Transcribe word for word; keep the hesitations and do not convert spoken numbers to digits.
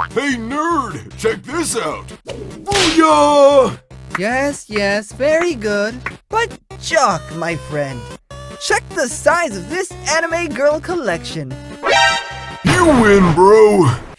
Hey, nerd! Check this out! Booyah! Yes, yes, very good. But Jock, my friend, check the size of this anime girl collection. You win, bro!